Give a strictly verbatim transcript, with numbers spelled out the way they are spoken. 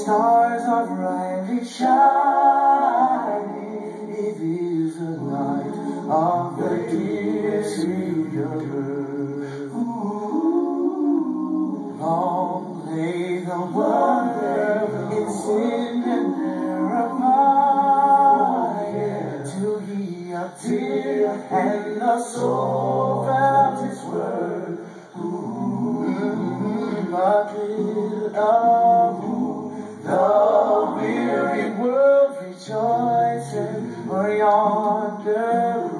stars are brightly shining. It is the night of the dear Savior birth. Long lay the wonder in sin and error abide, till he appeared and the soul found his word. But with the weary world rejoicing, for yonder